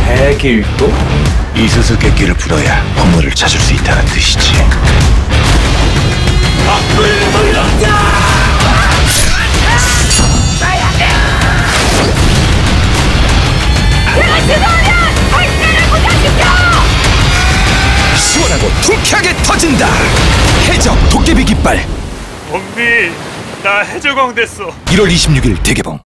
해길도? 이 수수께끼를 풀어야 보물을 찾을 수 있다는 뜻이지. 시원하고 통쾌하게 터진다. 해적 도깨비 깃발. 범비, 나 해적왕 됐어. 1월 26일 대개봉.